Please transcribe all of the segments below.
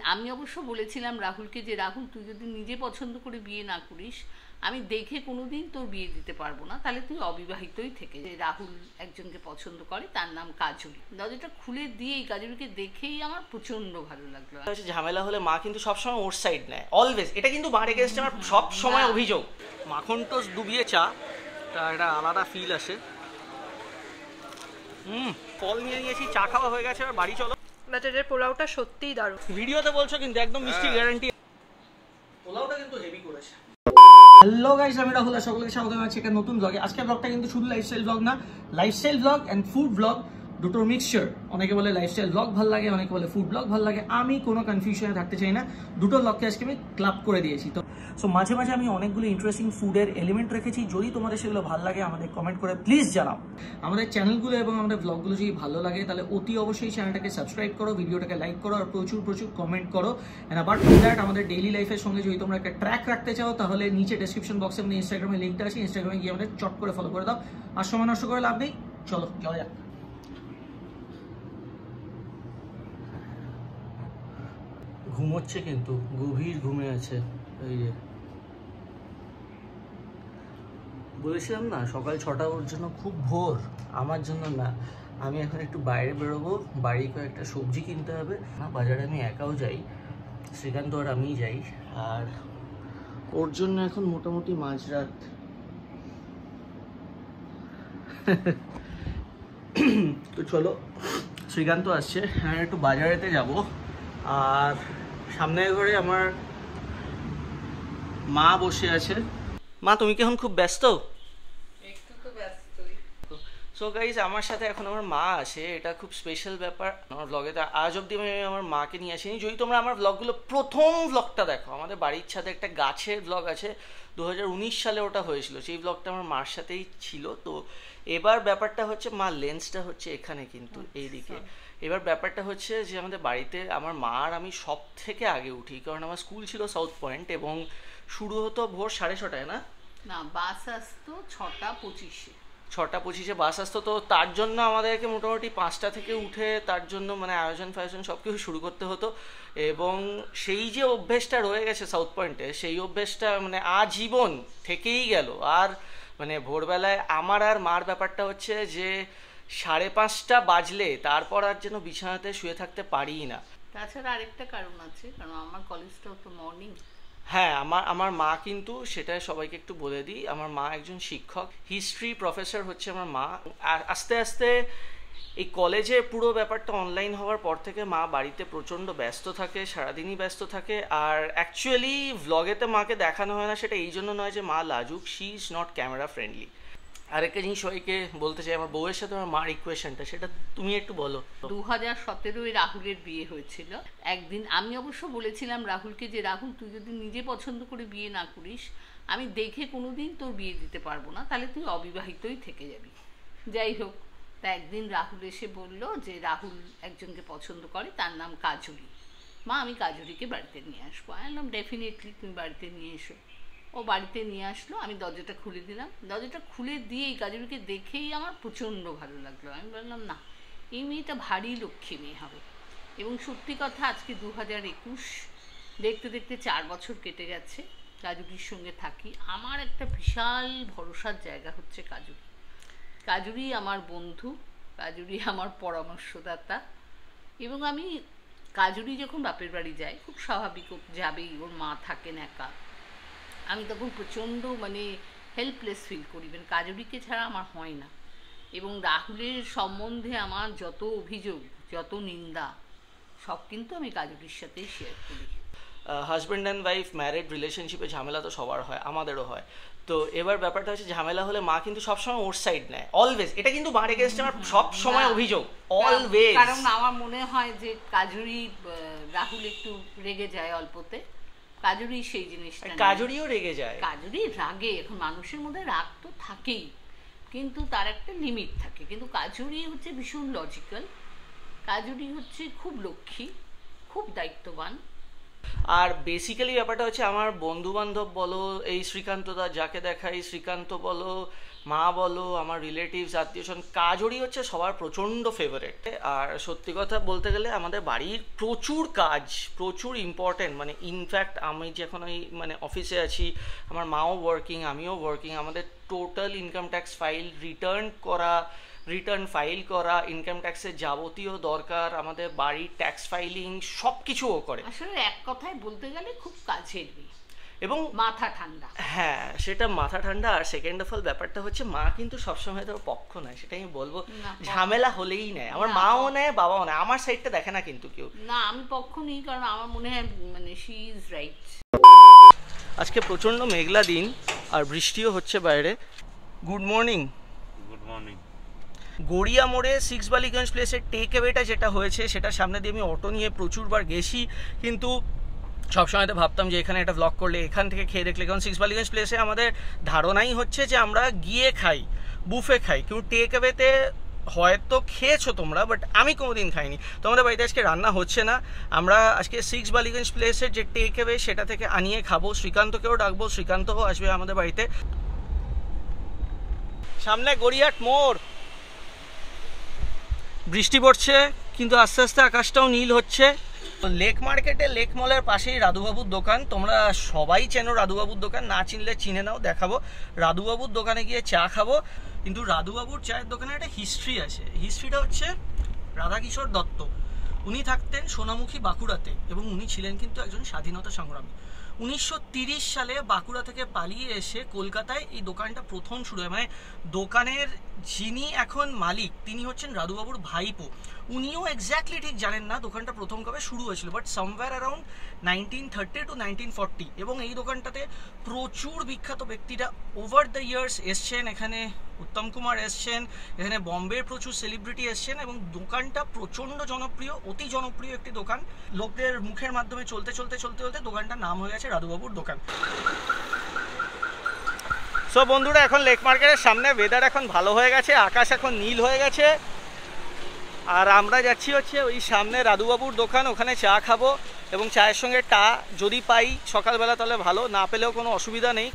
আমি অবশ্য বলেছিলাম রাহুলকে যে রাহুল তুই যদি নিজে পছন্দ করে বিয়ে না করিস আমি দেখে কোনোদিন তোর বিয়ে দিতে পারবো না, তাহলে তুই অবিবাহিতই থেকে। যে রাহুল একজনকে পছন্দ করে, তার নাম কাজুরি। দরজাটা খুলে দিয়ে এই কাজুরিকে দেখেই আমার প্রচন্ড ভালো লাগলো। ঝামেলা হলে মা কিন্তু সবসময় ওর সাইড নেয়, অলওয়েজ। এটা কিন্তু মার এগেনস্টে আমার সব সময় অভিযোগ। মাখন টোস্ট ডুবিয়ে চা, একটা আলাদা ফিল আসে। ফল নিয়ে নিয়েছি, চা খাওয়া হয়ে গেছে, আর বাড়ি চলো। ব্যাটারের পোলাওটা সত্যিই দারুণ। ভিডিওতে বলছো কিন্তু একদম মিষ্টি গ্যারান্টি। পোলাওটা কিন্তু হেভি করেছে। হ্যালো গাইস, আমি রাহুল, সকলকে স্বাগত জানাচ্ছি একটা নতুন ব্লগে। আজকের ব্লগটা কিন্তু শুধু লাইফস্টাইল ব্লগ না, lifestyle blog and food blog দুটোর মিক্সচার। অনেকে বলে লাইফস্টাইল ব্লগ ভালো লাগে, অনেকে বলে ফুড ব্লগ ভালো লাগে। আমি কোনো কনফিউশনে থাকতে চাই না, দুটো ব্লগকে আজকে আমি ক্লাব করে দিয়েছি। তো মাঝে মাঝে আমি অনেকগুলো ইন্টারেস্টিং ফুডের এলিমেন্ট রেখেছি। যদি তোমাদের সেগুলো ভালো লাগে আমাদের কমেন্ট করে প্লিজ জানাও। আমাদের চ্যানেলগুলো এবং আমাদের ব্লগগুলো যদি ভালো লাগে তাহলে অতি অবশ্যই চ্যানেলটাকে সাবস্ক্রাইব করো, ভিডিওটাকে লাইক করো, আর প্রচুর প্রচুর কমেন্ট করো। অ্যান্ড অ্যাপার্ট ফ্রম দ্যাট, আমাদের ডেইলি লাইফের সঙ্গে যদি তোমরা একটা ট্র্যাক রাখতে চাও তাহলে নিচে ডেসক্রিপশন বক্সে আমাদের ইনস্টাগ্রামে লিঙ্কটা আছে, ইনস্টাগ্রামে গিয়ে আমাদের চট করে ফলো করে দাও। আর সময় নষ্ট করে লাভ নেই, চলো যাওয়া যাক। ঘুমোচ্ছে কিন্তু, গভীর ঘুমে আছে। এই যে বলেছিলাম না সকাল 6টা ওর জন্য খুব ভোর, আমার জন্য না। আমি এখন একটু বাইরে বেরোবো, বাড়ি কয়েকটা সবজি কিনতে হবে। না, বাজারে আমি একাও যাই, শ্রীকান্ত আর আমিই যাই। আর ওর জন্য এখন মোটামুটি মাঝরাত। তো চলো, শ্রীকান্ত আসছে, আমি একটু বাজারেতে যাব। আর সামনের ঘরে আমার মা বসে আছে। মা, তুমি কি এখন খুব ব্যস্ত? একটু তো ব্যস্তই। সো গাইজ, আমার সাথে এখন আমার মা আছে, এটা খুব স্পেশাল ব্যাপার আমার ব্লগে। আজ অবধি আমি আমার মাকে নিয়ে আসিনি। যদি তোমরা আমার ব্লগগুলো প্রথম ব্লগটা দেখো, আমাদের বাড়ির ছাদে একটা গাছের ব্লগ আছে, 2019 সালে ওটা হয়েছিল। সেই ব্লগটা আমার মার সাথেই ছিল। তো এবার ব্যাপারটা হচ্ছে, মা লেন্সটা হচ্ছে এখানে কিন্তু এইদিকে। এবার ব্যাপারটা হচ্ছে যে আমাদের বাড়িতে আমার মা আর আমি সব থেকে আগে উঠি, কারণ আমার স্কুল ছিল সাউথ পয়েন্ট এবং শুরু হতো ভোর 6:30, না না, বাস আসতো 6:25-এ। 6:25-এ বাস আসতো। তো তার জন্য আমাদেরকে মোটামুটি 5টা থেকে উঠে তার জন্য মানে আয়োজন ফায়োজন সব কিছু শুরু করতে হতো। এবং সেই যে অভ্যেসটা রয়ে গেছে সাউথ পয়েন্টে, সেই অভ্যেসটা মানে আজীবন থেকেই গেল। আর মানে ভোরবেলায় আমার আর মার ব্যাপারটা হচ্ছে যে 5:30 বাজলে তারপর আর যেন বিছানাতে শুয়ে থাকতে পারিই না। তাছাড়া আরেকটা কারণ আছে, কারণ আমার কলেজটাও তো মর্নিং। হ্যাঁ, আমার মা কিন্তু, সেটা সবাইকে একটু বলে দিই, আমার মা একজন শিক্ষক, হিস্ট্রি প্রফেসর হচ্ছে আমার মা। আর আস্তে আস্তে এই কলেজে পুরো ব্যাপারটা অনলাইন হওয়ার পর থেকে মা বাড়িতে প্রচণ্ড ব্যস্ত থাকে, সারাদিনই ব্যস্ত থাকে। আর অ্যাকচুয়ালি ভ্লগেতে মাকে দেখানো হয় না, সেটা এই জন্য নয় যে মা লাজুক, she is not camera friendly. আরেকটা জিনিস সবাইকে বলতে চাই, আমার বউয়ের সাথে আমার মার ইকুয়েশনটা, সেটা তুমি একটু বলো। 2017-এ রাহুলের বিয়ে হয়েছিল। একদিন আমি অবশ্য বলেছিলাম রাহুলকে যে রাহুল তুই যদি নিজে পছন্দ করে বিয়ে না করিস আমি দেখে কোনোদিন তোর বিয়ে দিতে পারবো না, তাহলে তুই অবিবাহিতই থেকে যাবি। যাই হোক, তা একদিন রাহুল এসে বলল যে রাহুল একজনকে পছন্দ করে, তার নাম কাজুরি। মা, আমি কাজুরিকে বাড়িতে নিয়ে আসবো। আমি বললাম ডেফিনেটলি তুমি বাড়িতে নিয়ে এসো। ও বাড়িতে নিয়ে আসলো, আমি দরজাটা খুলে দিলাম। দরজাটা খুলে দিয়ে এই কাজুরিকে দেখেই আমার প্রচণ্ড ভালো লাগলো। আমি বললাম না, এই মেয়েটা ভারী লক্ষ্মী মেয়ে হবে। এবং সত্যি কথা, আজকে 2021, দেখতে দেখতে 4 বছর কেটে গেছে কাজুরির সঙ্গে থাকি। আমার একটা বিশাল ভরসার জায়গা হচ্ছে কাজুরি। কাজুরি আমার বন্ধু, কাজুরি আমার পরামর্শদাতা। এবং আমি কাজুরি যখন বাপের বাড়ি যাই, খুব স্বাভাবিক যাবেই, ওর মা থাকেন একা, আমি তখন প্রচণ্ড মানে হেল্পলেস ফিল করি, মানে কাজুরিকে ছাড়া আমার হয় না। এবং রাহুলের সম্বন্ধে আমার যত অভিযোগ, যত নিন্দা, সব কিন্তু আমি কাজুরির সাথেই শেয়ার করি। হাজব্যান্ড অ্যান্ড ওয়াইফ ম্যারিড রিলেশনশিপে ঝামেলা তো সবার হয়, আমাদেরও হয়। তো এবার ব্যাপারটা হচ্ছে, ঝামেলা হলে মা কিন্তু সবসময় ওর সাইড নেয়, অলওয়েজ। এটা কিন্তু মার এগেনস্টে আমার সব সময় অভিযোগ, অলওয়েজ। কারণ আমার মনে হয় যে কাজুরি, রাহুল একটু রেগে যায় অল্পতে, কাজুরি সেই জিনিসটা, কাজুরিও রেগে যায়। কাজুরি রাগে, এখন মানুষের মধ্যে রাগ তো থাকেই, কিন্তু তার একটা লিমিট থাকে। কিন্তু কাজুরি হচ্ছে ভীষণ লজিক্যাল, কাজুরি হচ্ছে খুব লক্ষ্মী, খুব দায়িত্ববান। আর বেসিক্যালি ব্যাপারটা হচ্ছে আমার বন্ধু বান্ধব বলো, এই শ্রীকান্তদা যাকে দেখাই, শ্রীকান্ত বলো, মা বলো, আমার রিলেটিভস আত্মীয়স্বজন, কাজরই হচ্ছে সবার প্রচণ্ড ফেভারেট। আর সত্যি কথা বলতে গেলে আমাদের বাড়ির প্রচুর কাজ, প্রচুর ইম্পর্টেন্ট, মানে ইনফ্যাক্ট আমি যখন ওই মানে অফিসে আছি, আমার মাও ওয়ার্কিং, আমিও ওয়ার্কিং, আমাদের total income tax file, return file করা, ইনকাম ট্যাক্সের যাবতীয় দরকার, আমাদের বাড়ির ট্যাক্স ফাইলিং সব কিছুও করে। আসলে এক কথায় বলতে গেলে খুব কাছের মেয়ে এবং মাথা ঠান্ডা। হ্যাঁ, সেটা মাথা ঠান্ডা। আর সেকেন্ড অফ অল ব্যাপারটা হচ্ছে মা কিন্তু সবসময় তোর পক্ষ নেয়, সেটা আমি বলবো, ঝামেলা হলেই নেয়। আমার মাও নেয়, বাবাও নেয়, আমার সাইডটা দেখে না কিন্তু কেউ। না, আমি পক্ষ নেই, কারণ আমার মনে হয় মানে শি ইজ রাইট। আজকে প্রচণ্ড মেঘলা দিন আর বৃষ্টিও হচ্ছে বাইরে। Good morning. Good morning. Garia মোড়ে 6 বালিগঞ্জ প্লেসের টেক অ্যাওয়েটা যেটা হয়েছে, সেটার সামনে দিয়ে আমি অটো নিয়ে প্রচুরবার গেছি, কিন্তু সবসময় তো ভাবতাম যে এখানে একটা ব্লগ করলে এখান থেকে খেয়ে দেখলে, কারণ 6 বালিগঞ্জ প্লেসে আমাদের ধারণাই হচ্ছে যে আমরা গিয়ে খাই, বুফে খাই, কিন্তু টেক অ্যাওয়েতে হয়তো খেয়েছো তোমরা, বাট আমি কোনোদিন খাইনি। তোমাদের বাড়িতে আজকে রান্না হচ্ছে না, আমরা আজকে 6 বালিগঞ্জ প্লেসের যে টেক অ্যাওয়ে সেটা থেকে আনিয়ে খাবো। শ্রীকান্তকেও ডাকবো, শ্রীকান্তও আসবে আমাদের বাড়িতে। সামনে গড়িয়াট মোড়, বৃষ্টি পড়ছে কিন্তু আস্তে আস্তে আকাশটাও নীল হচ্ছে। লেক মার্কেটে লেক মলের পাশেই রাধুবাবুর দোকান। তোমরা সবাই চেনো রাধুবাবুর দোকান, না চিনলে চিনে নাও, দেখাবো। রাধুবাবুর দোকানে গিয়ে চা খাবো, কিন্তু রাধুবাবুর চায়ের দোকানে একটা হিস্ট্রি আছে। হিস্ট্রিটা হচ্ছে রাধাকিশোর দত্ত, উনি থাকতেন সোনামুখী বাঁকুড়াতে, এবং উনি ছিলেন কিন্তু একজন স্বাধীনতা সংগ্রামী। 1930 সালে বাঁকুড়া থেকে পালিয়ে এসে কলকাতায় এই দোকানটা প্রথম শুরু হয়। মানে দোকানের যিনি এখন মালিক তিনি হচ্ছেন রাধুবাবুর ভাইপো। উনিও এক্স্যাক্টলি ঠিক জানেন না দোকানটা প্রথম কবে শুরু হয়েছিল, বাট সামওয়্যার অ্যারাউন্ড 1930 to 1940। এবং এই দোকানটাতে প্রচুর বিখ্যাত ব্যক্তিরা ওভার দ্য ইয়ার্স এসছেন। এখানে উত্তম কুমার এসছেন, এখানে বম্বের প্রচুর সেলিব্রিটি এসছেন, এবং দোকানটা প্রচণ্ড জনপ্রিয়, অতি জনপ্রিয় একটি দোকান। লোকদের মুখের মাধ্যমে চলতে চলতে চলতে চলতে দোকানটার নাম হয়ে গেছে রাধুবাবুর দোকান। সো বন্ধুরা, এখন লেক মার্কেটের সামনে ওয়েদার এখন ভালো হয়ে গেছে, আকাশ এখন নীল হয়ে গেছে, আর আমরা যাচ্ছি হচ্ছে ওই সামনে রাধুবাবুর দোকান, ওখানে চা খাবো, এবং চায়ের সঙ্গে টা যদি পাই সকালবেলা তাহলে ভালো, না পেলেও কোনো অসুবিধা নেই।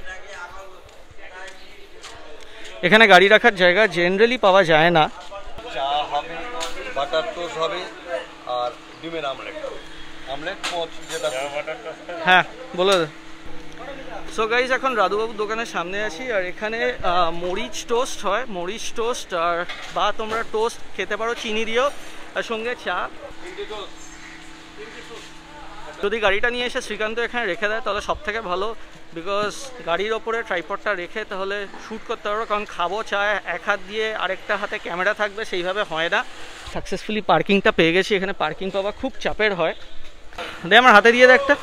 এখানে গাড়ি রাখার জায়গা জেনারেলি পাওয়া যায় না। চা হবে, বাটার টোস্ট হবে, আর ডিমের আমলেট, পোচ যেটা। হ্যাঁ বলো। সো গাইজ, এখন রাধুবাবুর দোকানের সামনে আছি, আর এখানে মরিচ টোস্ট হয়, মরিচ টোস্ট, আর বা তোমরা টোস্ট খেতে পারো চিনি দিয়েও, আর সঙ্গে চা। যদি গাড়িটা নিয়ে এসে শ্রীকান্ত এখানে রেখে দেয় তাহলে সব থেকে ভালো, বিকজ গাড়ির ওপরে ট্রাইপডটা রেখে তাহলে শ্যুট করতে পারবো, কারণ খাবো চা এক হাত দিয়ে আরেকটা হাতে ক্যামেরা থাকবে, সেইভাবে হয় না। সাকসেসফুলি পার্কিংটা পেয়ে গেছি, এখানে পার্কিং পাওয়া খুব চাপের হয়। দে আমার হাতে দিয়ে দে একটা।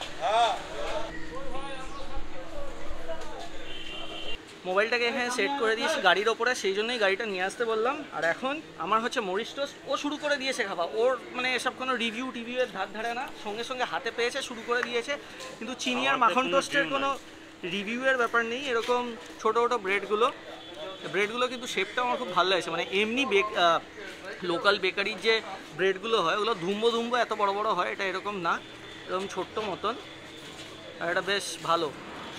মোবাইলটাকে এখানে সেট করে দিয়েছি গাড়ির ওপরে, সেই জন্যই গাড়িটা নিয়ে আসতে বললাম। আর এখন আমার হচ্ছে মরিচ টোস্ট, ও শুরু করে দিয়েছে খাওয়া, ওর মানে এসব কোনো রিভিউয়ের ধার ধারে না, সঙ্গে সঙ্গে হাতে পেয়েছে শুরু করে দিয়েছে। কিন্তু চিনি আর মাখন টোস্টের কোনো রিভিউয়ের ব্যাপার নেই। এরকম ছোটো ছোটো ব্রেডগুলো কিন্তু শেপটা আমার খুব ভালো লাগছে, মানে এমনি লোকাল বেকারির যে ব্রেডগুলো হয় ওগুলো ধুম্বো এত বড় বড় হয়, এটা এরকম না, এরকম ছোট্ট মতন, আর এটা বেশ ভালো।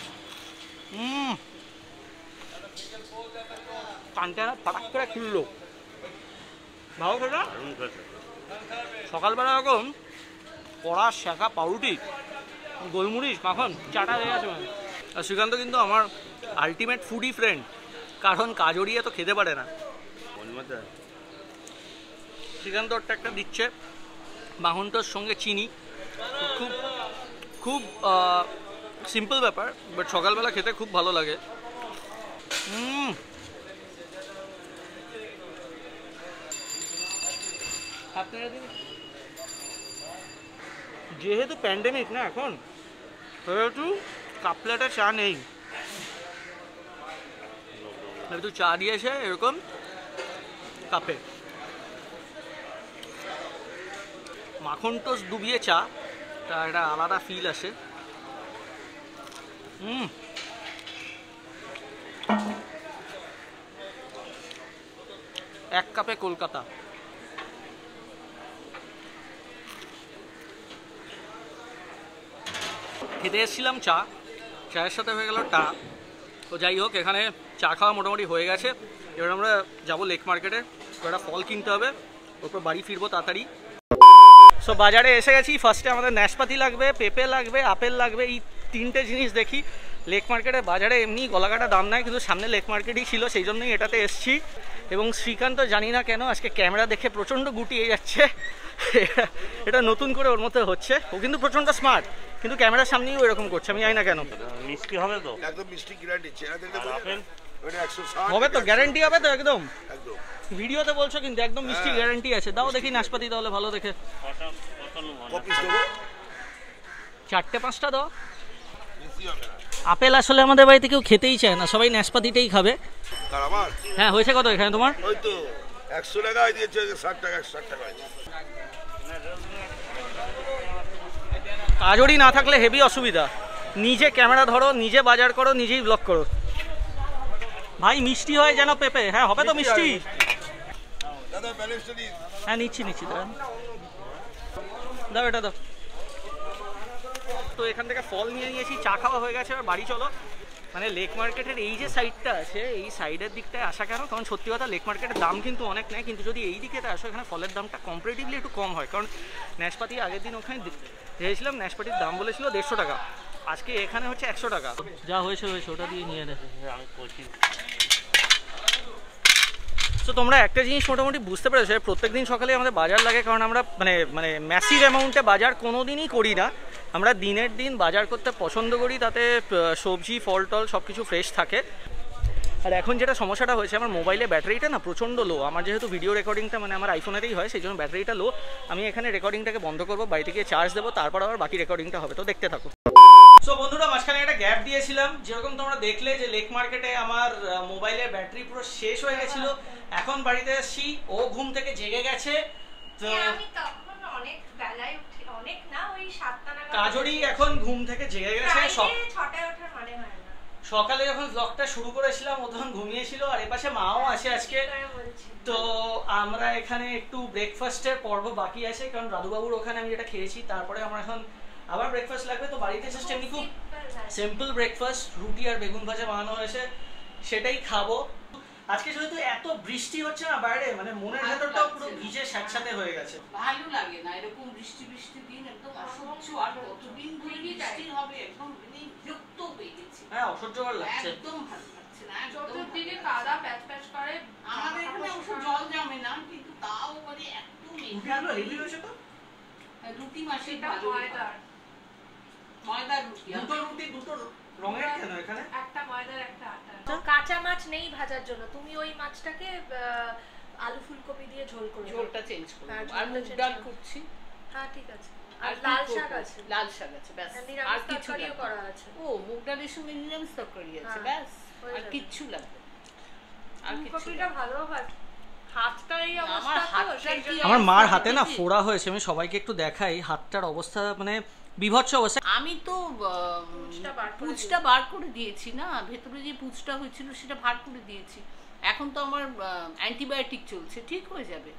কানটা পাটাক করে খুললো, ভালো খেলা। সকালবেলা এরকম কড়া শাঁকা পাউরুটি, গোলমরিচ মাখন চাটা হয়ে গেছে। আর শ্রীকান্ত কিন্তু আমার আলটিমেট ফুডি ফ্রেন্ড, কারণ কাজরিয়া তো খেতে পারে না। শ্রীকান্ত ওরটা একটা দিচ্ছে মাখনটার সঙ্গে চিনি, খুব খুব সিম্পল ব্যাপার, বাট সকালবেলা খেতে খুব ভালো লাগে। যেহেতু প্যান্ডেমিক না এখন, সেহেতু কাপ প্লেটে চা নেই, একটু চা দিয়েছে এরকম কাপে। মাখন টোস্ট ডুবিয়ে চা, তার একটা আলাদা ফিল আসে। এক কাপে কলকাতা। খেতে এসেছিলাম চায়ের সাথে হয়ে গেল টা। তো যাই হোক, এখানে চা খাওয়া মোটামুটি হয়ে গেছে। এবার আমরা যাবো লেক মার্কেটে, একটা ফল কিনতে হবে, ওরপর বাড়ি ফিরবো তাড়াতাড়ি। সো বাজারে এসে গেছি। ফার্স্টে আমাদের নাশপাতি লাগবে, পেঁপে লাগবে, আপেল লাগবে, এই 3টে জিনিস দেখি। লেক মার্কেটে বাজারে এমনি গলাকাটা দাম নেয়, কিন্তু সামনে লেক মার্কেটই ছিল, সেই জন্যই এটাতে এসছি। এবং শ্রীকান্ত জানি না কেন আজকে ক্যামেরা দেখে প্রচণ্ড গুটিয়ে যাচ্ছে। এটা নতুন করে ওর মধ্যে হচ্ছে। ও কিন্তু প্রচণ্ড স্মার্ট, কিন্তু ক্যামেরার সামনেই এরকম করছে, আমি জানি না কেন। মিষ্টি হবে তো? একদম মিষ্টি গ্যারান্টি। চেনা দেখলে আপেল ওটা 160 হবে তো? গ্যারান্টি হবে তো? একদম একদম ভিডিওতে বলছো কিন্তু একদম মিষ্টি গ্যারান্টি আছে। দাও দেখি নাশপাতি তাহলে ভালো দেখে। কপিস দেবো, 4-5টা দাও। বেশি হবে না। আপেল আসলে আমাদের বাড়িতে কেউ খেতেই চায় না, সবাই নাশপাতিটাই খাবে। আর আমার হ্যাঁ, হয়েছে কত এখানে তোমার? ওই তো 100 টাকায় দিয়েছে, 60 টাকা 60 টাকায়। কাজড়ি না থাকলে হেভি অসুবিধা। নিজে ক্যামেরা ধরো, নিজে বাজার করো, নিজেই ব্লগ করো। ভাই মিষ্টি হয় যেন পেঁপে। হ্যাঁ হবে তো মিষ্টি? দাদা ব্যালেন্সটা দিন। হ্যাঁ নিচ্ছি দাঁড়ান। দাও এটা দাও। তো এখান থেকে ফল নিয়ে নিয়েছি, চা খাওয়া হয়ে গেছে, আর বাড়ি চলো। মানে লেক মার্কেটের এই যে সাইডটা আছে, এই সাইডের দিকটায় আসা কেন, কারণ সত্যি কথা লেক মার্কেটের দাম কিন্তু অনেক নেয়, কিন্তু যদি এই দিকে আসো এখানে ফলের দামটা কম্পারেটিভলি একটু কম হয়। কারণ নাশপাতি আগের দিন ওখানে দিয়েছিলাম, নাশপাতির দাম বলেছিল 150 টাকা, আজকে এখানে হচ্ছে 100 টাকা। যা হয়েছে ওটা দিয়ে নিয়ে নেবে। তো তোমরা একটা জিনিস মোটামুটি বুঝতে পেরেছো, প্রত্যেক দিন সকালে আমাদের বাজার লাগে, কারণ আমরা মানে ম্যাসিভ অ্যামাউন্টে বাজার কোনো দিনই করি না। আমরা দিনের দিন বাজার করতে পছন্দ করি, তাতে সবজি ফল টল সব কিছু ফ্রেশ থাকে। আর এখন যেটা সমস্যাটা হয়েছে, আমার মোবাইলে ব্যাটারিটা না প্রচণ্ড লো। আমার যেহেতু ভিডিও রেকর্ডিংটা মানে আমার আইফোনেতেই হয়, সেই জন্য ব্যাটারিটা লো। আমি এখানে রেকর্ডিংটাকে বন্ধ করবো, বাড়িতে গিয়ে চার্জ দেবো, তারপর আবার বাকি রেকর্ডিংটা হবে। তো দেখতে থাকো। সো বন্ধুরা, মাঝখানে একটা গ্যাপ দিয়েছিলাম, যেরকম তোমরা দেখলে যে লেক মার্কেটে আমার মোবাইলের ব্যাটারি পুরো শেষ হয়ে গেছিল। এখন বাড়িতে এসেছি, ও ঘুম থেকে জেগে গেছে। তো আমি তখন অনেক বেলায় উঠি, অনেক না, ওই 7টা নাগাদ। কাজরি এখন ঘুম থেকে জেগে গেছে। 6টায় ওঠার মানে হয় না। সকালে যখন ব্লগটা শুরু করেছিলাম ও তখন ঘুমিয়েছিল, আর এপাশে মাও আছে আজকে। তো আমরা এখানে একটু ব্রেকফাস্টের পর্ব বাকি আছে, কারণ রাধুবাবুর ওখানে আমি যেটা খেয়েছি, তারপরে আমার এখন আবার ব্রেকফাস্ট লাগবে। তো বাড়িতে জাস্ট এমনি খুব সিম্পল ব্রেকফাস্ট, রুটি আর বেগুন ভাজা বানানো হয়েছে, সেটাই খাবো। আজকে যেহেতু এত বৃষ্টি হচ্ছে না বাইরে, মানে মনের ভেতরটাও পুরো ভিজে স্যাঁতস্যাঁতে হয়ে গেছে। ভালো লাগে না এরকম বৃষ্টি দিন, একদম অসহ্য। আর কতদিন ধরে বৃষ্টি হবে, একদম বিরক্ত হয়ে গেছে। হ্যাঁ, অসহ্যকর লাগছে, একদম ভালো লাগছে না। চতুর্দিকে কাদা প্যাচ প্যাচ করে। আমাদের এখানে অবশ্য জল জমে না, কিন্তু তাও মানে একদম রুটিগুলো হেভি হয়েছে তো। রুটি মাসে ময়দার রুটি দুটো রঙের কেন এখানে? একটা ময়দার একটা আটা। কাঁচা মাছ নেই ভাজার জন্য, তুমি ওই মাছটাকে আলু ফুলকপি দিয়ে ঝোল করে ঝোলটা চেঞ্জ করব। হ্যাঁ, আর মুগ ডাল করছি। হ্যাঁ ঠিক আছে। আর লাল শাক আছে। লাল শাক আছে, ব্যাস। আর কিছু তরকারিও করা আছে। ও, মুগ ডালের সঙ্গে নিরামিষ তরকারি আছে, হ্যাঁ, ব্যাস। হয়ে আর যাবে। কিচ্ছু লাগবে না। আর কিছু ফুলকপিটা ভালো হয়। হাতটা এই অবস্থা তো, সেই জন্য আমার মার হাতে না ফোড়া হয়েছে, আমি সবাইকে একটু দেখাই। হাতটার অবস্থা মানে বিভৎস অবস্থা। আমি তো পুঁজটা বার করে দিয়েছি না, ভেতরে যে পুঁজটা হয়েছিল সেটা বার করে দিয়েছি। এখন তো আমার অ্যান্টিবায়োটিক চলছে, ঠিক হয়ে যাবে।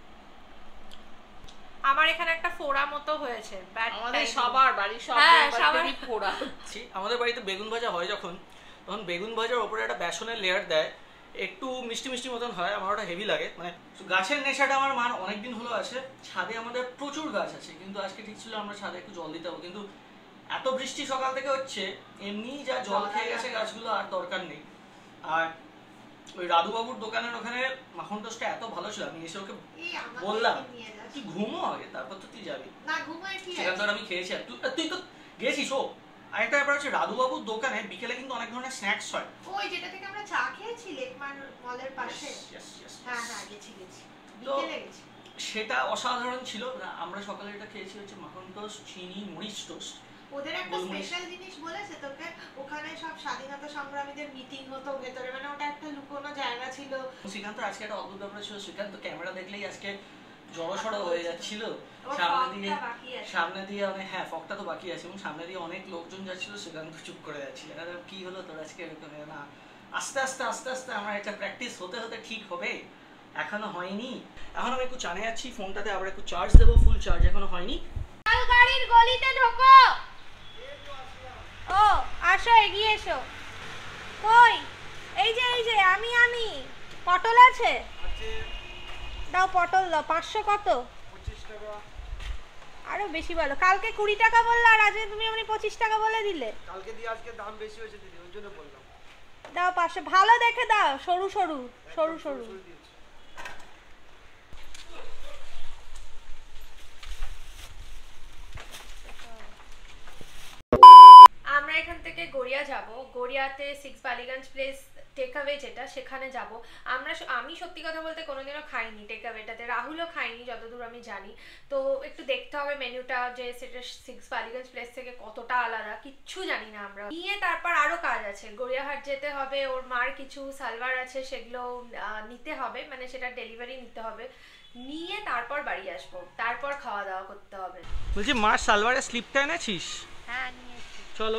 আমার এখানে একটা ফোড়া মতো হয়েছে। আমাদের সবার বাড়ির সবারই ফোড়া হচ্ছে। আমাদের বাড়িতে বেগুন ভাজা হয় যখন, তখন বেগুন ভাজার ওপরে একটা বেসনের লেয়ার দেয়, একটু মিষ্টি মিষ্টি মতন হয়। আমার ওটা হেভি লাগে। মানে গাছের নেশাটা আমার মার অনেকদিন হলো আছে। ছাদে আমাদের প্রচুর গাছ আছে, কিন্তু আজকে ঠিক ছিল আমরা ছাদে একটু জল দিতে হবে, কিন্তু এত বৃষ্টি সকাল থেকে হচ্ছে, এমনি যা জল খেয়ে গেছে গাছগুলো, আর দরকার নেই। আর ওই রাধুবাবুর দোকানের ওখানে মাখন টোস্টটা এত ভালো ছিল, আমি এসে ওকে বললাম তুই ঘুমো আগে, তারপর তো তুই যাবি। সেখান থেকে আমি খেয়েছি। আর তুই তো গেছিস। ও আরেকটা ব্যাপার হচ্ছে, রাধুবাবুর দোকানে বিকেলে কিন্তু অনেক ধরনের স্ন্যাক্স হয়। ওই যেটা থেকে আমরা চা খেয়েছি লেকমান মলের পাশে। হ্যাঁ হ্যাঁ, গেছি বিকেলে গেছি। সেটা অসাধারণ ছিল। আমরা সকালে এটা খেয়েছি হচ্ছে মাখন টোস্ট, চিনি মরিচ টোস্ট। ওদের একটা স্পেশাল জিনিস বলেছে তোকে, ওখানে সব স্বাধীনতা সংগ্রামীদের মিটিং হতো ভেতরে, মানে ওটা একটা লুকোনো জায়গা ছিল। শ্রীকান্ত আজকে একটা অদ্ভুত ব্যাপার ছিল, শ্রীকান্ত ক্যামেরা দেখলেই আজকে জড়সড় হয়ে যাচ্ছিল। সামনে দিয়ে অনেক, হ্যাঁ ফকটা তো বাকি আছে, এবং সামনে দিয়ে অনেক লোকজন যাচ্ছিল, শ্রীকান্ত চুপ করে যাচ্ছিল। কি হলো তোর আজকে এরকম? না, আস্তে আস্তে আস্তে আস্তে আমার এটা প্র্যাকটিস হতে হতে ঠিক হবে, এখনো হয়নি। এখন আমি একটু চানে যাচ্ছি, ফোনটাতে আবার একটু চার্জ দেবো, ফুল চার্জ এখনো হয়নি। গাড়ির গলিতে ঢোকো। এগিয়ে এসো। কই? এই যে আমি পটল আছে? দাও পটল দাও। 500 কত? 25 টাকা। আরো বেশি বলো। কালকে 20 টাকা বললে আর আজকে তুমি এমনি 25 টাকা বলে দিলে। কালকে দিয়ে আজকে দাম বেশি হয়েছে দিদি, ওই জন্য বললাম। দাও 500, ভালো দেখে দাও, সরু সরু। আমরা এখান থেকে গড়িয়া যাব। গড়িয়াতে 6 বালিগঞ্জ প্লেস টেকঅ্যাওয়ে যেটা, সেখানে যাব। আমি সত্যি কথা বলতে কোনোদিনও খাইনি টেকঅ্যাওয়েটাতে, রাহুলও খাইনি যতদূর আমি জানি। তো একটু দেখতে হবে মেনুটা, যে সেটা 6 বালিগঞ্জ প্লেস থেকে কতটা আলাদা, কিচ্ছু জানি না আমরা। নিয়ে তারপর আরও কাজ আছে, গড়িয়াহাট যেতে হবে, ওর মার কিছু সালোয়ার আছে সেগুলো নিতে হবে, মানে সেটা ডেলিভারি নিতে হবে। নিয়ে তারপর বাড়ি আসবো, তারপর খাওয়া দাওয়া করতে হবে। বলছি মার সালোয়ারের স্লিপটা এনেছিস? হ্যাঁ নিয়েছি। চলো।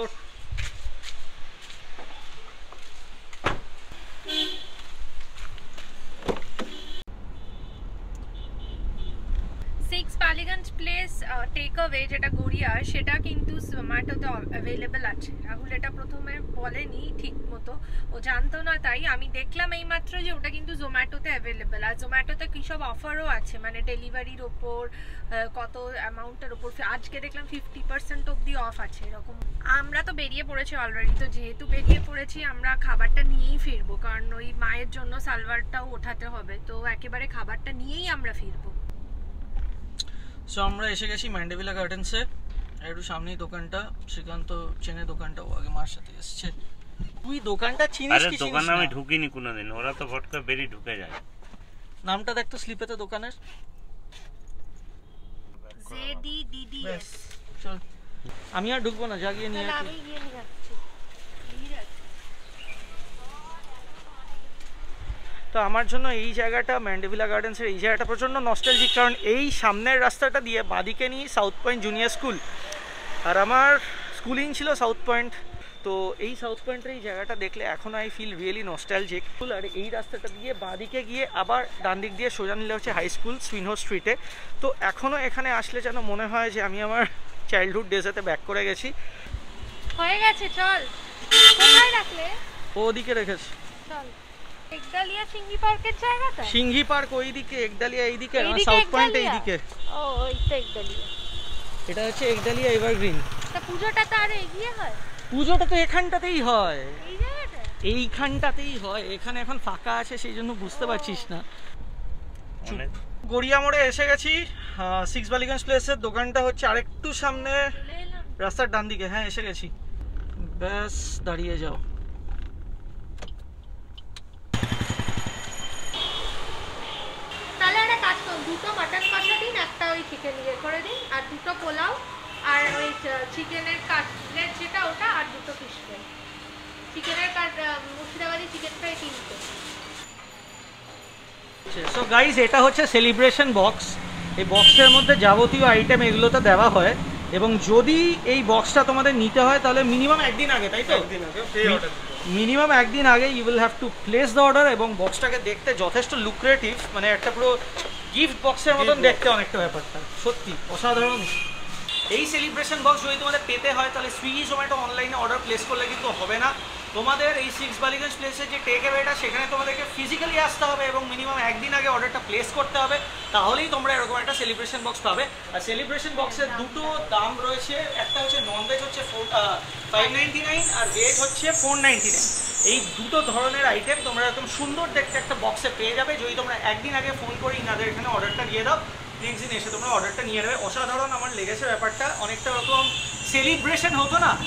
6 বালিগঞ্জ প্লেস টেকঅ্যাওয়ে যেটা গড়িয়ার, সেটা কিন্তু জোম্যাটোতে অ্যাভেলেবেল আছে। রাহুল এটা প্রথমে বলেনি ঠিক মতো, ও জানতো না, তাই আমি দেখলাম এইমাত্র যে ওটা কিন্তু জোম্যাটোতে অ্যাভেলেবেল। আর জোম্যাটোতে কী সব অফারও আছে, মানে ডেলিভারির ওপর কত অ্যামাউন্টের ওপর, আজকে দেখলাম 50% অবধি অফ আছে এরকম। আমরা তো বেরিয়ে পড়েছি অলরেডি, তো যেহেতু বেরিয়ে পড়েছি আমরা খাবারটা নিয়েই ফিরবো, কারণ ওই মায়ের জন্য সালোয়ারটাও ওঠাতে হবে, তো একেবারে খাবারটা নিয়েই আমরা ফিরবো। সো আমরা এসে গেছি ম্যান্ডেভিলা গার্ডেন্সে। একটু সামনেই দোকানটা, শ্রীকান্ত চেনে দোকানটা, ও আগে মার সাথে এসছে। তুই দোকানটা চিনিস কি? আরে দোকানে আমি ঢুকিনি কোনোদিন, ওরা তো ফট করে বেরিয়ে ঢুকে যায়। নামটা দেখ তো স্লিপেতে দোকানের। ZDDDS। চল, আমি আর ঢুকবো না, যা গিয়ে নিয়ে আমি গিয়ে নিয়ে যাচ্ছি। তো আমার জন্য এই জায়গাটা, ম্যান্ডেভিলা গার্ডেন্সের এই জায়গাটা প্রচণ্ড নস্টালজিক, কারণ এই সামনের রাস্তাটা দিয়ে বাঁদিকে নিয়ে সাউথ পয়েন্ট জুনিয়র স্কুল, আর আমার স্কুলিং ছিল সাউথ পয়েন্ট। তো এই সাউথ পয়েন্টের এই জায়গাটা দেখলে এখন আই ফিল রিয়েলি নস্টালজিক। আর এই রাস্তাটা দিয়ে বাঁদিকে গিয়ে আবার ডান দিক দিয়ে সোজা নিলে হচ্ছে হাই স্কুল সুইনহো স্ট্রিটে। তো এখনও এখানে আসলে যেন মনে হয় যে আমি আমার চাইল্ডহুড ডেজেতে ব্যাক করে গেছি। হয়ে গেছে, চল। কোথায় রাখলে? ও ওদিকে রেখেছি। চল। একডালিয়া সিংহি পার্কের জায়গাটা? সিংহি পার্ক ওইদিকে, একডালিয়া এইদিকে, আর সাউথ পয়েন্ট এইদিকে। ও এইটা একডালিয়া। এটা হচ্ছে একডালিয়া এভারগ্রিন। তা পূজোটা তো আরো এগিয়ে হয়। পুজোটা তো এখানটাতেই হয়, এই জায়গাটা এইখানটাতেই হয়। এখানে এখন ফাঁকা আছে, সেই জন্য বুঝতে পারছিস না। অনেক গড়িয়া মোড়ে এসে গেছি। 6 বালিগঞ্জ প্লেসের দোকানটা হচ্ছে আরেকটু সামনে রাস্তার ডান দিকে। হ্যাঁ এসে গেছি, ব্যাস দাঁড়িয়ে যাও। তাহলে একটা কাজ করুন, 2টো মাটন কষা দিন, একটা ওই চিকেন ইয়ে করে দিন, আর 2টো পোলাও, আর ওই চিকেনের কাটলেট যেটা ওটা, আর 2টো ফিশ ফ্রাই। চিকেনের মুর্শিদাবাদি চিকেন ফ্রাই 3টে। সো গাইজ, এটা হচ্ছে সেলিব্রেশন বক্স। এই বক্সের মধ্যে যাবতীয় আইটেম এগুলোতে দেওয়া হয়, এবং যদি এই বক্সটা তোমাদের নিতে হয় তাহলে মিনিমাম একদিন আগে, তাই তো? মিনিমাম একদিন আগে you will have to place the order. এবং বক্সটাকে দেখতে যথেষ্ট লুক্রেটিভ, মানে একটা পুরো গিফট বক্সের মতন দেখতে অনেকটা ব্যাপারটা, সত্যি অসাধারণ। এই সেলিব্রেশন বক্স যদি তোমাদের পেতে হয় তাহলে সুইগি জোম্যাটো অনলাইনে অর্ডার প্লেস করলে কিন্তু হবে না। তোমাদের এই 6 বালিগঞ্জ প্লেসের যে টেক অ্যাওয়েটা, সেখানে তোমাদেরকে ফিজিক্যালি আসতে হবে এবং মিনিমাম একদিন আগে অর্ডারটা প্লেস করতে হবে, তাহলেই তোমরা এরকম একটা সেলিব্রেশন বক্স পাবে। আর সেলিব্রেশন বক্সের দুটো দাম রয়েছে, একটা হচ্ছে ননভেজ হচ্ছে 599 আর ভেজ হচ্ছে 499। এই দুটো ধরনের আইটেম তোমরা একদম সুন্দর দেখতে একটা বক্সে পেয়ে যাবে যদি তোমরা একদিন আগে ফোন করে ইনাদের এখানে অর্ডারটা দিয়ে দাও। নেক্সট দিন এসে তোমরা অর্ডারটা নিয়ে নেবে। অসাধারণ আমার লেগেছে ব্যাপারটা, অনেকটা রকম সেলিব্রেশন হতো না,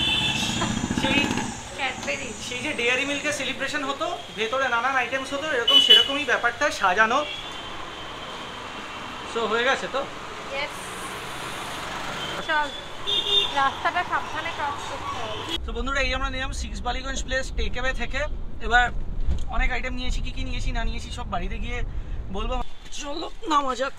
সেই যে ডেয়ারি মিল্কের সেলিব্রেশন হতো, ভেতরে নানান আইটেমস হতো, এরকম সেরকমই ব্যাপারটা সাজানো। সো হয়ে গেছে তো? চল, রাস্তাটা সাবধানে ক্রস করতে হবে। তো বন্ধুরা, এই আমরা নিলাম 6 বালিগঞ্জ প্লেস টেক অ্যাওয়ে থেকে। এবার অনেক আইটেম নিয়েছি, কি কি নিয়েছি না নিয়েছি সব বাড়িতে গিয়ে বলবো। চলো নামা যাক।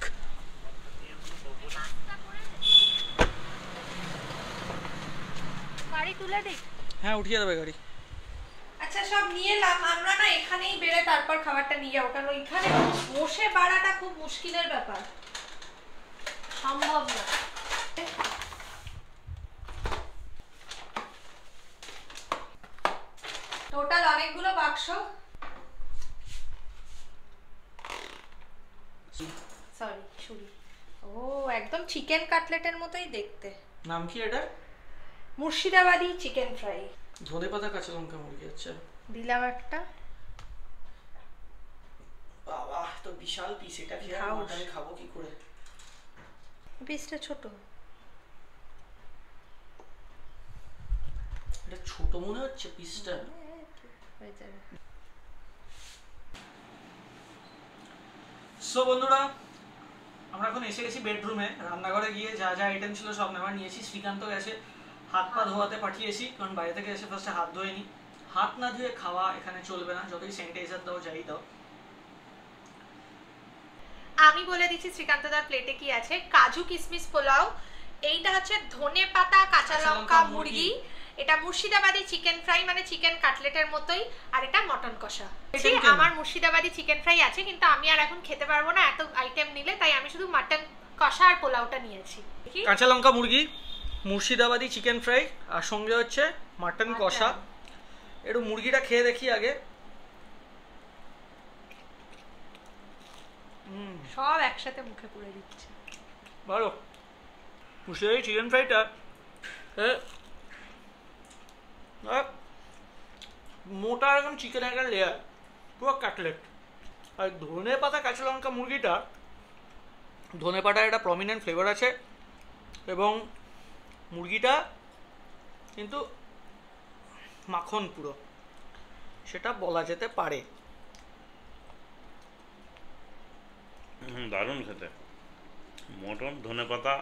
গাড়ি তুলে দিই? হ্যাঁ উঠিয়ে দেবে গাড়ি। আচ্ছা, সব নিয়ে এলাম আমরা, না এখানেই বেড়ে তারপর খাবারটা নিয়ে যাবো, কারণ ওইখানে বসে বাড়াটা খুব মুশকিলের ব্যাপার, সম্ভব না। টোটাল অনেকগুলো বাক্স। সরি ছুরি। ও একদম চিকেন কাটলেটের মতোই দেখতে। নাম কি এটা? Murshidabadi chicken fry. ধনেপাতা কাঁচা লঙ্কা মুরগি। আচ্ছা দিলাম একটা। বাবা তো বিশাল পিস, এটা কি আর মাটন খাবো কি করে? পিসটা ছোট। এটা ছোট মনে হচ্ছে পিসটা। সো বন্ধুরা, আমরা এখন এসে গেছি বেডরুমে। রান্নাঘরে গিয়ে যা যা আইটেম ছিল সব নেওয়া নিয়েছি। শ্রীকান্ত গেছে হাত পা ধোয়াতে পাঠিয়েছি, কারণ বাইরে থেকে এসে ফার্স্টে হাত ধোয়নি। হাত না ধুয়ে খাওয়া এখানে চলবে না, যতই স্যানিটাইজার দাও যাই দাও। আমি বলে দিচ্ছি শ্রীকান্তদার প্লেটে কি আছে। কাজু কিশমিশ পোলাও, এইটা হচ্ছে ধনে পাতা কাঁচা লঙ্কা মুরগি, এটা মুর্শিদাবাদি চিকেন ফ্রাই মানে চিকেন কাটলেটের মতোই, আর এটা মটন কষা। আমার মুর্শিদাবাদি চিকেন ফ্রাই আছে, কিন্তু আমি আর এখন খেতে পারবো না এত আইটেম নিলে, তাই আমি শুধু মটন কষা আর পোলাওটা নিয়েছি। কাঁচা লঙ্কা মুরগি, মুর্শিদাবাদি চিকেন ফ্রাই, আর সঙ্গে হচ্ছে মাটন কষা। একটু মুরগিটা খেয়ে দেখি আগে। সব একসাথে মুখে পুড়ে দিচ্ছে। ভালো মুর্শিদাবাদি চিকেন ফ্রাইটা মোটা একদম চিকেন একটা লেয়ার, পুরো কাটলেট। আর ধনে পাতা কাঁচা লঙ্কা মুরগিটা, ধনে পাতার একটা প্রমিনেন্ট ফ্লেভার আছে, এবং মুরগিটা কিন্তু মাখন পুরো, সেটা বলা যেতে পারে। দারুণ খেতে। মটন ধনেপাতা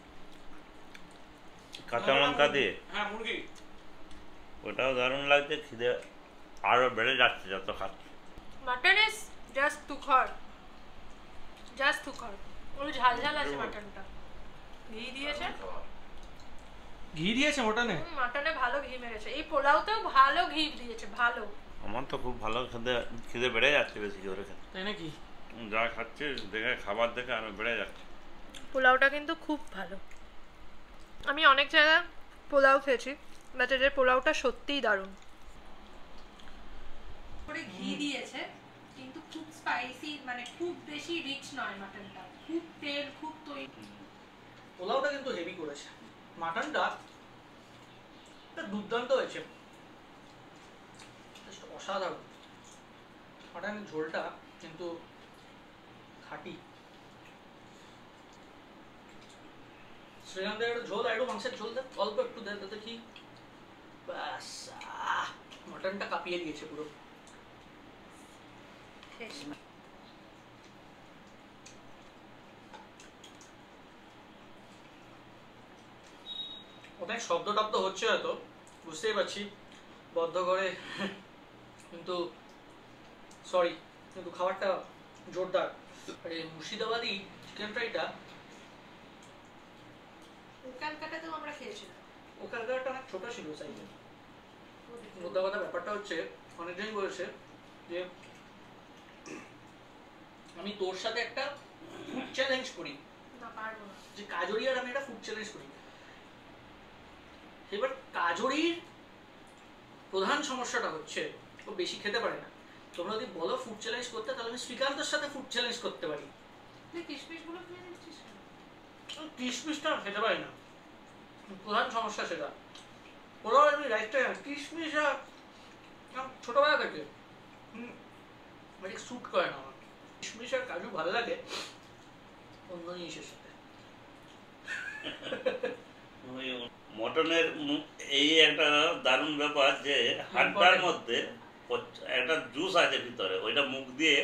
কাঁচা লঙ্কা দিয়ে, হ্যাঁ মুরগি, ওটাও দারুণ লাগছে। খিদে আরো বেড়ে যাচ্ছে যত খাচ্ছি। মাটন ইজ জাস্ট তুখর, জাস্ট তুখর। ওই ঝাল ঝাল আছে মাটনটা। ঘি দিয়েছে, ঘি দিয়েছে মটনে। মাটনে ভালো ঘি মেরেছে। এই পোলাওতেও ভালো ঘি দিয়েছে, ভালো। আমার তো খুব ভালো খিদে বেড়ে যাচ্ছে বেশি করে খেতে। তাই নাকি? যা খাচ্ছি দেখে, খাবার দেখে আরো বেড়ে যাচ্ছে। পোলাওটা কিন্তু খুব ভালো। আমি অনেক জায়গায় পোলাও খেয়েছি, বাট এদের পোলাওটা সত্যিই দারুণ। করে ঘি দিয়েছে, কিন্তু খুব স্পাইসি, মানে খুব বেশি রিচ নয় মাটনটা, খুব তেল, খুব তৈরি। পোলাওটা কিন্তু হেভি করেছে। মাটনটা দুর্দান্ত হয়েছে, অসাধারণ। মাটনের ঝোলটা কিন্তু খাঁটি। শ্রীকান্তের একটা ঝোল, একটু মাংসের ঝোল দেয়, অল্প একটু দেয়, তাতে কি ব্যাস মাটনটা কাঁপিয়ে দিয়েছে পুরো। অনেক শব্দ টব্দ হচ্ছে হয়তো, বুঝতেই পারছি বদ্ধ করে, কিন্তু সরি, কিন্তু খাবারটা জোরদার। আর এই মুর্শিদাবাদি চিকেন ফ্রাইটা ওখানকাটাতেও আমরা খেয়েছিলাম। ওখানকারটা অনেক ছোট ছিল সাইজে। মোদ্দা কথা ব্যাপারটা হচ্ছে, অনেকজনই বলেছে যে আমি তোর সাথে একটা ফুড চ্যালেঞ্জ করি, না পারবো না, যে কাজরি আর আমি একটা ফুড চ্যালেঞ্জ করি। এবার কাজরির প্রধান সমস্যাটা হচ্ছে ও বেশি খেতে পারে না। তোমরা যদি বলো ফুড চ্যালেঞ্জ করতে, তাহলে আমি শ্রীকান্তের সাথে ফুড চ্যালেঞ্জ করতে পারি। তুই কিশমিশগুলো খেয়ে নিচ্ছিস? কিশমিশটা খেতে পারি না, প্রধান সমস্যা সেটা। ওরাও আমি রাইটটা কিশমিশ ছোটবেলা থেকে স্যুট করে না আমার। কিশমিশ আর কাজু ভালো লাগে অন্য জিনিসের সাথে। মটনের এই একটা দারুণ ব্যাপার যে হাড্ডার মধ্যে একটা জুস আছে ভিতরে, ওইটা মুখ দিয়ে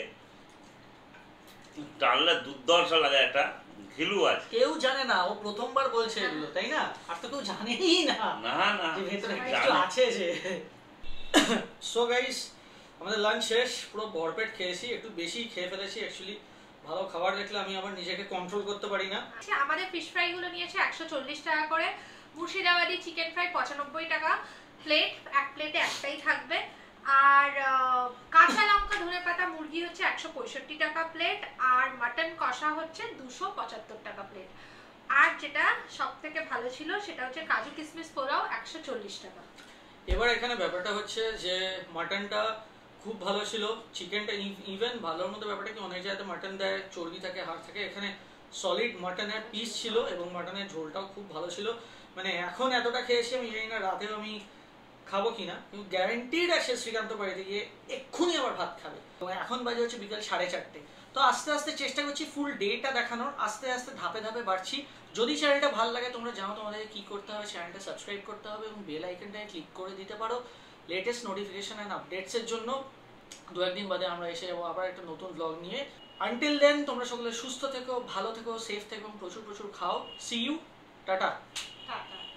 টানলে দুর্ধর্ষ লাগে, একটা ঘিলু আছে। কেউ জানে না, ও প্রথমবার বলছে এগুলো, তাই না? আর তো কেউ জানেই না যে ভেতরে কিছু আছে। যে সো গাইস, আমাদের লাঞ্চ শেষ, পুরো ভরপেট খেয়েছি, একটু বেশি খেয়ে ফেলেছি অ্যাকচুয়ালি। ভালো খাবার দেখলে আমি আবার নিজেকে কন্ট্রোল করতে পারি না। আচ্ছা, আমাদের ফিশ ফ্রাই গুলো নিয়েছে 140 টাকা করে, মুর্শিদাবাদি চিকেন ফ্রাই 95 টাকা প্লেট, এক প্লেটে একটাই থাকবে। আর কাঁচা লঙ্কা ধনেপাতা মুরগি হচ্ছে 165 টাকা প্লেট, আর মাটন কষা হচ্ছে 275 টাকা প্লেট। আর যেটা সব থেকে ভালো ছিল সেটা হচ্ছে কাজু কিশমিশ পোলাও 140 টাকা। এবার এখানে ব্যাপারটা হচ্ছে যে মাটনটা খুব ভালো ছিল, চিকেনটা ইভেন ভালোর মধ্যে ব্যাপারটা কি অনেক জায়গাতে মাটন দেয়, চর্বি থাকে, হাড় থাকে, এখানে সলিড মাটনের পিস ছিল এবং মাটনের ঝোলটাও খুব ভালো ছিল। মানে এখন এতটা খেয়েছি, আমি জানি না রাতেও আমি খাবো কিনা, কিন্তু গ্যারান্টিড আছে শ্রীকান্ত বাড়িতে গিয়ে এক্ষুনি আবার ভাত খাবে। তো এখন বাজে হচ্ছে বিকাল 4:30। তো আস্তে আস্তে চেষ্টা করছি ফুল ডেটা দেখানোর, আস্তে আস্তে ধাপে ধাপে বাড়ছি। যদি চ্যানেলটা ভালো লাগে তোমরা জানো তোমাদেরকে কি করতে হবে, চ্যানেলটা সাবস্ক্রাইব করতে হবে এবং বেল আইকনটায় ক্লিক করে দিতে পারো লেটেস্ট নোটিফিকেশন অ্যান্ড আপডেটসের জন্য। 2-1 দিন বাদে আমরা এসে যাবো আবার একটা নতুন ব্লগ নিয়ে। আনটিল দেন তোমরা সকলে সুস্থ থেকো, ভালো থেকো, সেফ থেকো এবং প্রচুর প্রচুর খাও। See you, tata.